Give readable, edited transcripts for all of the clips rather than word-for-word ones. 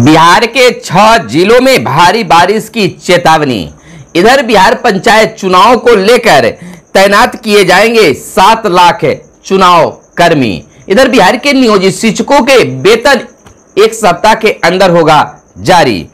बिहार के 6 जिलों में भारी बारिश की चेतावनी। इधर बिहार पंचायत चुनाव को लेकर तैनात किए जाएंगे 7 लाख चुनाव कर्मी। इधर बिहार के नियोजित शिक्षकों के वेतन एक सप्ताह के अंदर होगा जारी।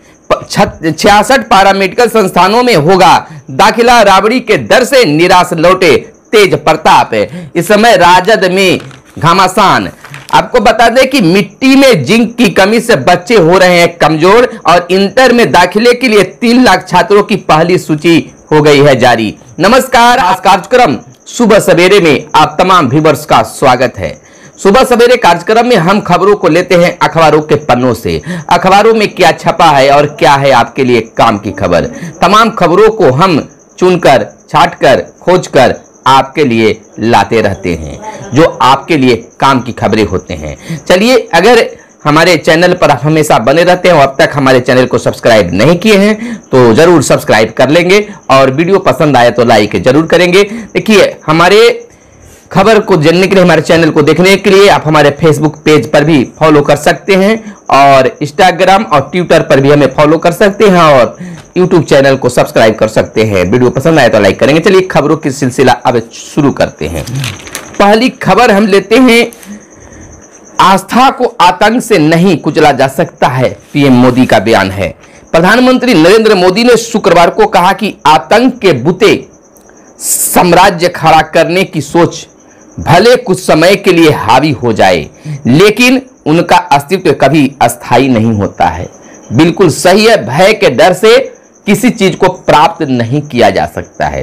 66 पैरामेडिकल संस्थानों में होगा दाखिला। राबड़ी के दर से निराश लौटे तेज प्रताप। इस समय राजद में घमासान। आपको बता दें कि मिट्टी में जिंक की कमी से बच्चे हो रहे हैं कमजोर और इंटर में दाखिले के लिए 3 लाख छात्रों की पहली सूची हो गई है जारी। नमस्कार, आज कार्यक्रम सुबह सवेरे में आप तमाम व्यूअर्स का स्वागत है। सुबह सवेरे कार्यक्रम में हम खबरों को लेते हैं अखबारों के पन्नों से। अखबारों में क्या छपा है और क्या है आपके लिए काम की खबर। तमाम खबरों को हम चुनकर, छांटकर, खोजकर आपके लिए लाते रहते हैं, जो आपके लिए काम की खबरें होते हैं। चलिए, अगर हमारे चैनल पर आप हमेशा बने रहते हैं और अब तक हमारे चैनल को सब्सक्राइब नहीं किए हैं तो जरूर सब्सक्राइब कर लेंगे और वीडियो पसंद आए तो लाइक जरूर करेंगे। देखिए, हमारे खबर को जानने के लिए, हमारे चैनल को देखने के लिए आप हमारे फेसबुक पेज पर भी फॉलो कर सकते हैं और इंस्टाग्राम और ट्विटर पर भी हमें फॉलो कर सकते हैं और यूट्यूब चैनल को सब्सक्राइब कर सकते हैं। वीडियो पसंद आए तो लाइक करेंगे। चलिए, खबरों की सिलसिला अब शुरू करते हैं। पहली खबर हम लेते हैं, आस्था को आतंक से नहीं कुचला जा सकता है, पीएम मोदी का बयान है। प्रधानमंत्री नरेंद्र मोदी ने शुक्रवार को कहा कि आतंक के बुते साम्राज्य खड़ा करने की सोच भले कुछ समय के लिए हावी हो जाए, लेकिन उनका अस्तित्व कभी अस्थायी नहीं होता है। बिल्कुल सही है, भय के डर से किसी चीज को प्राप्त नहीं किया जा सकता है।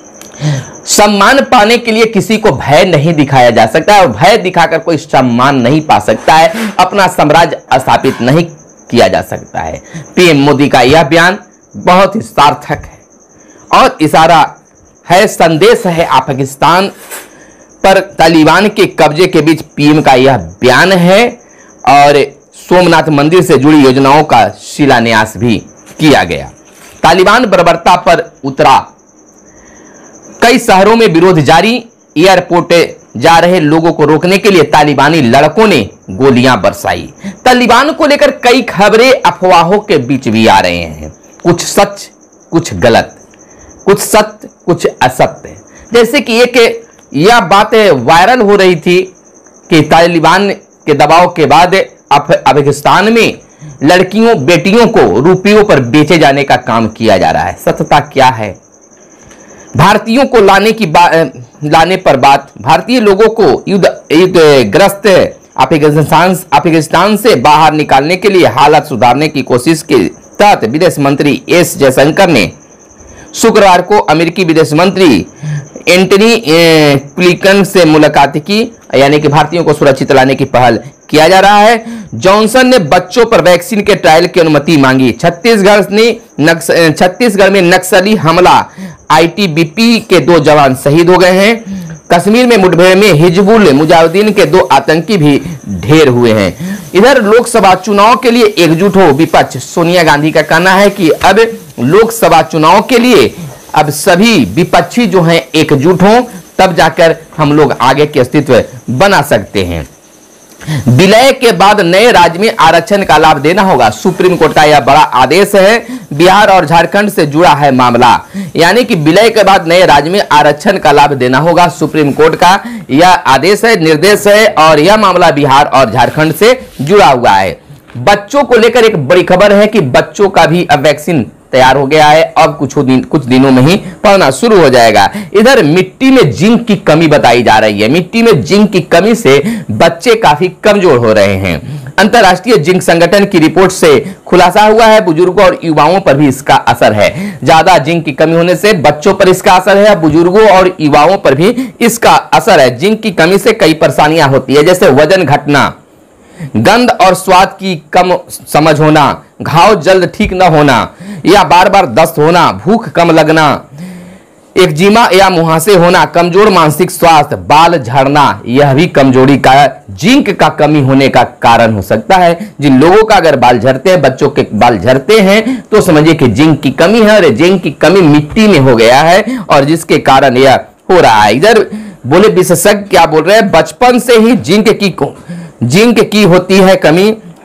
सम्मान पाने के लिए किसी को भय नहीं दिखाया जा सकता है और भय दिखाकर कोई सम्मान नहीं पा सकता है, अपना साम्राज्य स्थापित नहीं किया जा सकता है। पीएम मोदी का यह बयान बहुत ही सार्थक है और इशारा है, संदेश है पाकिस्तान पर तालिबान के कब्जे के बीच पीएम का यह बयान है और सोमनाथ मंदिर से जुड़ी योजनाओं का शिलान्यास भी किया गया। तालिबान बर्बरता पर उतरा, कई शहरों में विरोध जारी। एयरपोर्ट जा रहे लोगों को रोकने के लिए तालिबानी लड़कों ने गोलियां बरसाई। तालिबान को लेकर कई खबरें अफवाहों के बीच भी आ रहे हैं, कुछ सच कुछ गलत, कुछ सत्य कुछ असत्य। जैसे कि एक यह बात वायरल हो रही थी कि तालिबान के दबाव के बाद अफगानिस्तान में लड़कियों बेटियों को रुपयों पर बेचे जाने का काम किया जा रहा है। सत्यता क्या है? भारतीयों को लाने पर बात, भारतीय लोगों को युद्धग्रस्त अफगानिस्तान से बाहर निकालने के लिए हालात सुधारने की कोशिश के तहत विदेश मंत्री एस जयशंकर ने शुक्रवार को अमेरिकी विदेश मंत्री एंटनी ब्लिंकन से मुलाकात की। यानी कि भारतीयों को सुरक्षित लाने की पहल किया जा रहा है। जॉनसन ने बच्चों पर वैक्सीन के ट्रायल की अनुमति मांगी। छत्तीसगढ़ में नक्सली हमला, आईटीबीपी के 2 जवान शहीद हो गए हैं। कश्मीर में मुठभेड़ में हिजबुल मुजाहिदीन के 2 आतंकी भी ढेर हुए हैं। इधर लोकसभा चुनाव के लिए एकजुट हो विपक्ष। सोनिया गांधी का कहना है कि अब लोकसभा चुनाव के लिए अब सभी विपक्षी जो हैं एकजुट हों, तब जाकर हम लोग आगे के अस्तित्व बना सकते हैं। विलय के बाद नए राज्य में आरक्षण का लाभ देना होगा, सुप्रीम कोर्ट का यह बड़ा आदेश है। बिहार और झारखंड से जुड़ा है मामला। यानी कि विलय के बाद नए राज्य में आरक्षण का लाभ देना होगा, सुप्रीम कोर्ट का यह आदेश है, निर्देश है और यह मामला बिहार और झारखंड से जुड़ा हुआ है। बच्चों को लेकर एक बड़ी खबर है कि बच्चों का भी अब वैक्सीन तैयार हो गया है। अब कुछ दिनों में ही पढ़ना शुरू हो जाएगा। इधर मिट्टी में जिंक की कमी बताई जा रही है। मिट्टी में जिंक की कमी से बच्चे काफी कमजोर हो रहे हैं। अंतर्राष्ट्रीय जिंक संगठन की रिपोर्ट से खुलासा हुआ है, बुजुर्गों और युवाओं पर भी इसका असर है। ज्यादा जिंक की कमी होने से बच्चों पर इसका असर है, बुजुर्गों और युवाओं पर भी इसका असर है। जिंक की कमी से कई परेशानियां होती है, जैसे वजन घटना, गंध और स्वाद की कम समझ होना, घाव जल्द ठीक न होना या बार बार दस्त होना, भूख कम लगना, एक्जिमा या मुहासे होना, कमजोर मानसिक स्वास्थ्य, बाल झड़ना, यह भी कमजोरी का जिंक का कमी होने का कारण हो सकता है। जिन लोगों का अगर बाल झड़ते हैं, बच्चों के बाल झड़ते हैं, तो समझिए कि जिंक की कमी है और जिंक की कमी मिट्टी में हो गया है और जिसके कारण यह हो रहा है। इधर बोले विशेषज्ञ क्या बोल रहे हैं, बचपन से ही जिंक की होती है कमी,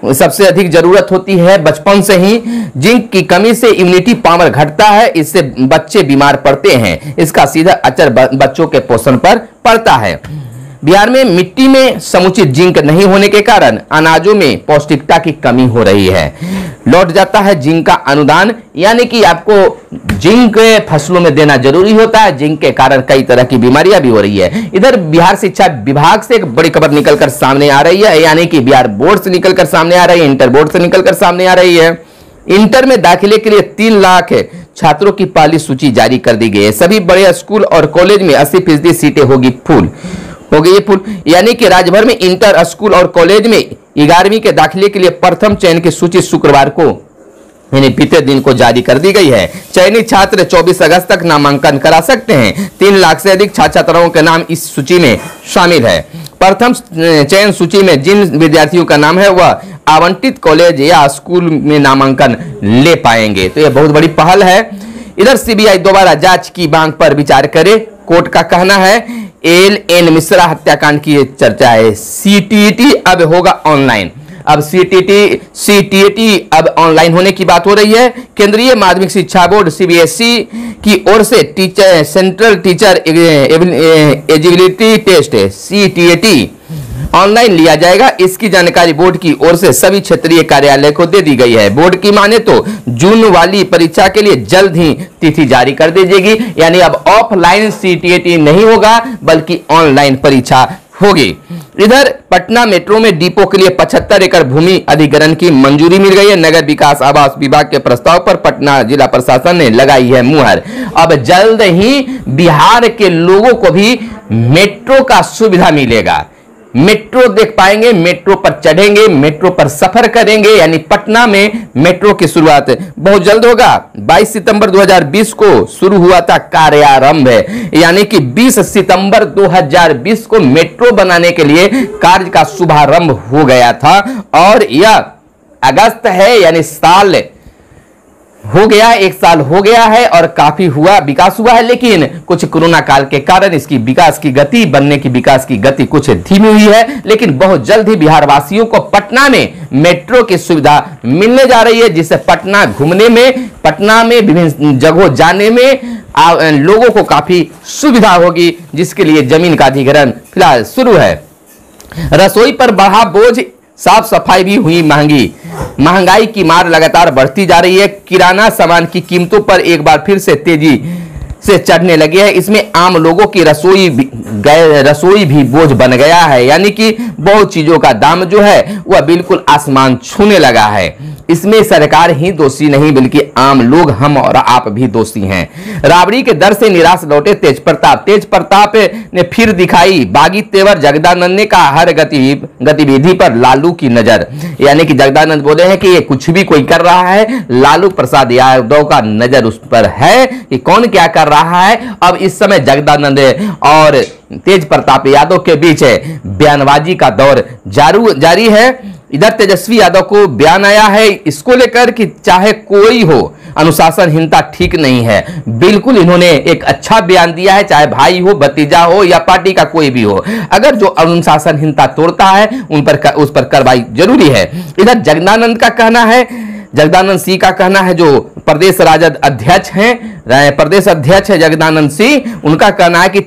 सबसे अधिक जरूरत होती है बचपन से ही। जिंक की कमी से इम्यूनिटी पावर घटता है, इससे बच्चे बीमार पड़ते हैं। इसका सीधा असर बच्चों के पोषण पर पड़ता है। बिहार में मिट्टी में समुचित जिंक नहीं होने के कारण अनाजों में पौष्टिकता की कमी हो रही है। लौट जाता है जिंक का अनुदान, यानी कि आपको जिंक फसलों में देना जरूरी होता है। जिंक के कारण कई तरह की बीमारियां भी हो रही है। इधर बिहार शिक्षा विभाग से एक बड़ी खबर निकलकर सामने आ रही है, यानी कि बिहार बोर्ड से निकलकर सामने आ रही है, इंटर बोर्ड से निकलकर सामने आ रही है। इंटर में दाखिले के लिए 3 लाख छात्रों की पहली सूची जारी कर दी गई है। सभी बड़े स्कूल और कॉलेज में 80% सीटें होगी फुल, हो गई फुल, यानी कि राज्य भर में इंटर स्कूल और कॉलेज में 11वीं के दाखिले के लिए प्रथम चयन की सूची शुक्रवार को यानी बीते दिन को जारी कर दी गई है। चयनित छात्र 24 अगस्त तक नामांकन करा सकते हैं। 3 लाख से अधिक छात्र छात्राओं के नाम इस सूची में शामिल है। प्रथम चयन सूची में जिन विद्यार्थियों का नाम है वह आवंटित कॉलेज या स्कूल में नामांकन ले पाएंगे। तो यह बहुत बड़ी पहल है। इधर सीबीआई दोबारा जांच की मांग पर विचार करे, कोर्ट का कहना है। एल.एन. मिश्रा हत्याकांड की चर्चा है। सीटीईटी अब होगा ऑनलाइन। अब सीटीईटी अब ऑनलाइन होने की बात हो रही है। केंद्रीय माध्यमिक शिक्षा बोर्ड सीबीएसई की ओर से central teacher eligibility test CTET online लिया जाएगा। इसकी जानकारी बोर्ड की ओर से सभी क्षेत्रीय कार्यालय को दे दी गई है। बोर्ड की माने तो जून वाली परीक्षा के लिए जल्द ही तिथि जारी कर दी जाएगी, यानी अब ऑफलाइन सीटीईटी नहीं होगा बल्कि ऑनलाइन परीक्षा होगी। इधर पटना मेट्रो में डिपो के लिए 75 एकड़ भूमि अधिग्रहण की मंजूरी मिल गई है। नगर विकास आवास विभाग के प्रस्ताव पर पटना जिला प्रशासन ने लगाई है मुहर। अब जल्द ही बिहार के लोगों को भी मेट्रो का सुविधा मिलेगा। मेट्रो देख पाएंगे, मेट्रो पर चढ़ेंगे, मेट्रो पर सफर करेंगे, यानी पटना में मेट्रो की शुरुआत बहुत जल्द होगा। 22 सितंबर 2020 को शुरू हुआ था कार्यारंभ, यानी कि 20 सितंबर 2020 को मेट्रो बनाने के लिए कार्य का शुभारंभ हो गया था और यह अगस्त है, यानी साल हो गया, 1 साल हो गया है और काफी विकास हुआ है। लेकिन कुछ कोरोना काल के कारण इसकी विकास की गति, बनने की विकास की गति कुछ धीमी हुई है। लेकिन बहुत जल्द ही बिहार वासियों को पटना में मेट्रो की सुविधा मिलने जा रही है, जिससे पटना घूमने में, पटना में विभिन्न जगहों जाने में लोगों को काफी सुविधा होगी, जिसके लिए जमीन का अधिग्रहण फिलहाल शुरू है। रसोई पर बढ़ा बोझ, साफ सफाई भी हुई महंगी। महंगाई की मार लगातार बढ़ती जा रही है। किराना सामान की कीमतों पर एक बार फिर से तेजी से चढ़ने लगे हैं। इसमें आम लोगों की रसोई भी बोझ बन गया है, यानी कि बहुत चीजों का दाम जो है वह बिल्कुल आसमान छूने लगा है। इसमें सरकार ही दोषी नहीं बल्कि आम लोग, हम और आप भी दोषी हैं। राबड़ी के दर से निराश लौटे तेज प्रताप ने फिर दिखाई बागी तेवर। जगदानंद ने कहा हर गतिविधि पर लालू की नजर, यानी कि जगदानंद बोले हैं कि ये कुछ भी कोई कर रहा है, लालू प्रसाद यादव का नजर उस पर है कि कौन क्या कर रहा है। अब इस समय जगदानंद और तेज प्रताप यादव के बीच बयानबाजी का दौर जारी है। इधर तेजस्वी यादव को बयान आया है इसको लेकर कि चाहे कोई हो, अनुशासनहीनता ठीक नहीं है। बिल्कुल इन्होंने एक अच्छा बयान दिया है, चाहे भाई हो, भतीजा हो या पार्टी का कोई भी हो, अगर जो अनुशासनहीनता तोड़ता है उस पर कार्रवाई जरूरी है। इधर जगदानंद सिंह का कहना है, जो प्रदेश राजद अध्यक्ष हैं, प्रदेश अध्यक्ष है जगदानंद सिंह, उनका कहना है कि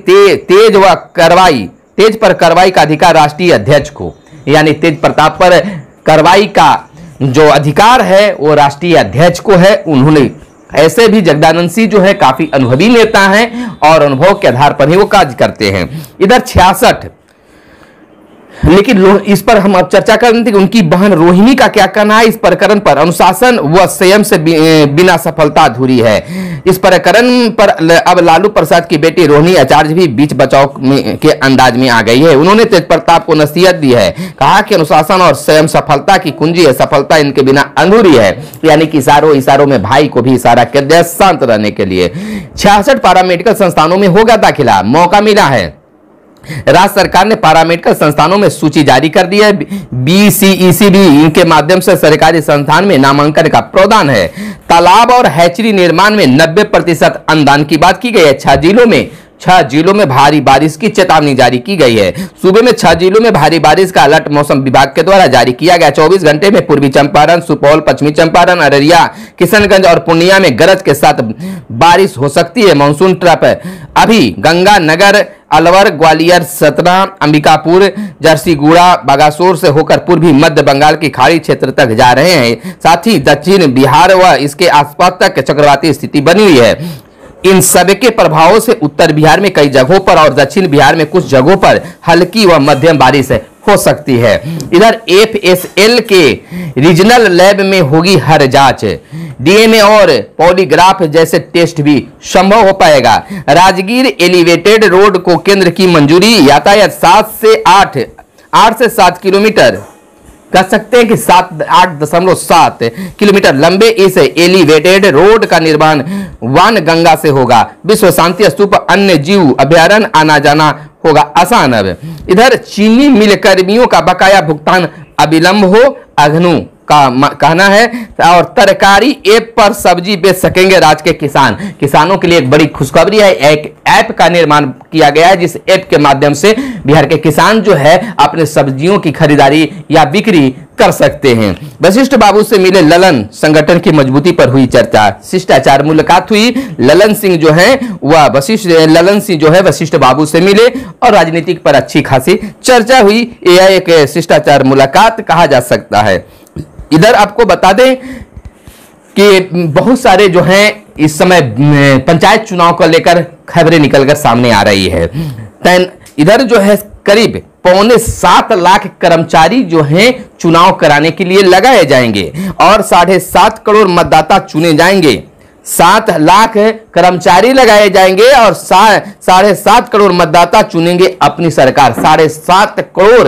तेज पर कार्रवाई का अधिकार राष्ट्रीय अध्यक्ष को, यानी तेज प्रताप पर कार्रवाई का जो अधिकार है वो राष्ट्रीय अध्यक्ष को है। उन्होंने ऐसे भी जगदानंद सिंह जो है काफी अनुभवी नेता हैं और अनुभव के आधार पर ही वो कार्य करते हैं। इधर 66, लेकिन इस पर हम अब चर्चा कर रहे थे कि उनकी बहन रोहिणी का क्या कहना है इस प्रकरण पर। अनुशासन व संयम से बिना सफलता अधूरी है। इस प्रकरण पर अब लालू प्रसाद की बेटी रोहिणी आचार्य भी बीच बचाव के अंदाज में आ गई है। उन्होंने तेज प्रताप को नसीहत दी है, कहा कि अनुशासन और स्वयं सफलता की कुंजी है, सफलता इनके बिना अधूरी है, यानी कि इशारों में भाई को भी इशारा कर दिया शांत रहने के लिए। 66 पैरामेडिकल संस्थानों में होगा दाखिला, मौका मिला है। राज्य सरकार ने पैरामेडिकल संस्थानों में सूची जारी कर दी है। BCECB इनके माध्यम से सरकारी संस्थान में नामांकन का प्रावधान है। तालाब और हैचरी निर्माण में 90% अनुदान की बात की गई है। 6 जिलों में 6 जिलों में भारी बारिश की चेतावनी जारी की गई है। सूबे में 6 जिलों में भारी बारिश का अलर्ट मौसम विभाग के द्वारा जारी किया गया। 24 घंटे में पूर्वी चंपारण, सुपौल, पश्चिमी चंपारण, अररिया, किशनगंज और पूर्णिया में गरज के साथ बारिश हो सकती है। मानसून ट्रफ अभी गंगानगर, अलवर, ग्वालियर, सतना, अंबिकापुर, जर्सीगुड़ा, बागासोर से होकर पूर्वी मध्य बंगाल की खाड़ी क्षेत्र तक जा रहे हैं। साथ ही दक्षिण बिहार व इसके आसपास तक चक्रवाती स्थिति बनी हुई है। इन सबके प्रभावों से उत्तर बिहार में कई जगहों पर और दक्षिण बिहार में कुछ जगहों पर हल्की व मध्यम बारिश हो सकती है। इधर FSL के रीजनल लैब में होगी हर जांच। DNA और पॉलीग्राफ जैसे टेस्ट भी संभव हो पाएगा। राजगीर एलिवेटेड रोड को केंद्र की मंजूरी। यातायात 8 से 7 किलोमीटर कह सकते हैं कि 8.7 किलोमीटर लंबे इस एलिवेटेड रोड का निर्माण वान गंगा से होगा। विश्व शांति स्तूप, अन्य जीव अभ्यारण्य आना जाना होगा आसान। अब इधर चीनी मिल कर्मियों का बकाया भुगतान अविलंब हो, अघनु का कहना है। और तरकारी ऐप पर सब्जी बेच सकेंगे राज्य के किसान। किसानों के लिए एक बड़ी खुशखबरी है। एक ऐप का निर्माण किया गया है जिस ऐप के माध्यम से बिहार के किसान जो है अपने सब्जियों की खरीदारी या बिक्री कर सकते हैं। वशिष्ठ बाबू से मिले ललन, संगठन की मजबूती पर हुई चर्चा। शिष्टाचार मुलाकात हुई। ललन सिंह जो है वशिष्ठ बाबू से मिले और राजनीतिक पर अच्छी खासी चर्चा हुई। यह एक शिष्टाचार मुलाकात कहा जा सकता है। इधर आपको बता दें कि बहुत सारे जो हैं इस समय पंचायत चुनाव को लेकर खबरें निकलकर सामने आ रही है। इधर जो है करीब 6.25 लाख कर्मचारी जो हैं चुनाव कराने के लिए लगाए जाएंगे और 7.5 करोड़ मतदाता चुने जाएंगे। 7 लाख कर्मचारी लगाए जाएंगे और 7.5 करोड़ मतदाता चुनेंगे अपनी सरकार। 7.5 करोड़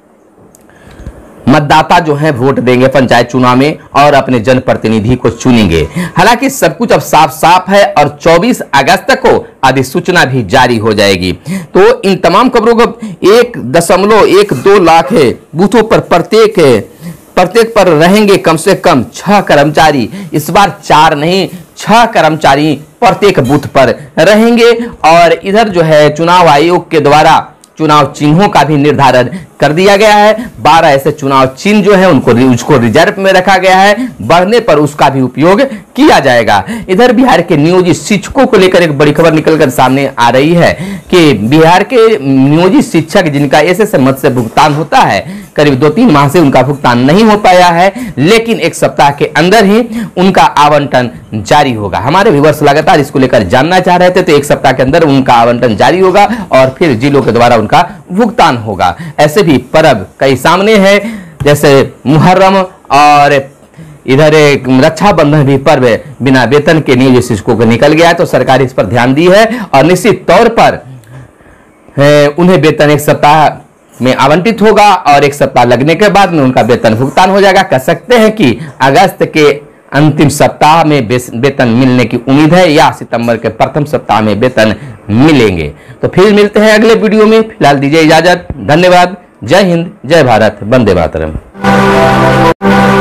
मतदाता जो है वोट देंगे पंचायत चुनाव में और अपने जनप्रतिनिधि को चुनेंगे। हालांकि सब कुछ अब साफ साफ है और 24 अगस्त को अधिसूचना भी जारी हो जाएगी। तो इन तमाम खबरों को 1.12 लाख बूथों पर प्रत्येक पर रहेंगे कम से कम 6 कर्मचारी। इस बार 4 नहीं 6 कर्मचारी प्रत्येक बूथ पर रहेंगे। और इधर जो है चुनाव आयोग के द्वारा चुनाव चिन्हों का भी निर्धारण कर दिया गया है। 12 ऐसे चुनाव चिन्ह जो है उसको रिजर्व में रखा गया है। बढ़ने पर उसका भी उपयोग किया जाएगा। इधर बिहार के नियोजित शिक्षकों को लेकर एक बड़ी खबर निकलकर सामने आ रही है कि बिहार के नियोजित शिक्षक जिनका एसएसए मद से भुगतान होता है, करीब 2-3 माह से उनका भुगतान नहीं हो पाया है, लेकिन एक सप्ताह के अंदर ही उनका आवंटन जारी होगा। हमारे व्यूअर्स लगातार इसको लेकर जानना चाह रहे थे, तो एक सप्ताह के अंदर उनका आवंटन जारी होगा और फिर जिलों के द्वारा उनका भुगतान होगा। ऐसे भी पर्व कई सामने हैं, जैसे मुहर्रम और इधर एक रक्षाबंधन भी पर्व बिना वेतन के नियोजित शिक्षकों को निकल गया है। तो सरकार इस पर ध्यान दी है और निश्चित तौर पर उन्हें वेतन एक सप्ताह में आवंटित होगा और एक सप्ताह लगने के बाद में उनका वेतन भुगतान हो जाएगा। कह सकते हैं कि अगस्त के अंतिम सप्ताह में वेतन मिलने की उम्मीद है या सितंबर के प्रथम सप्ताह में वेतन मिलेंगे। तो फिर मिलते हैं अगले वीडियो में। फिलहाल दीजिए इजाजत। धन्यवाद। जय हिंद, जय भारत, वंदे मातरम।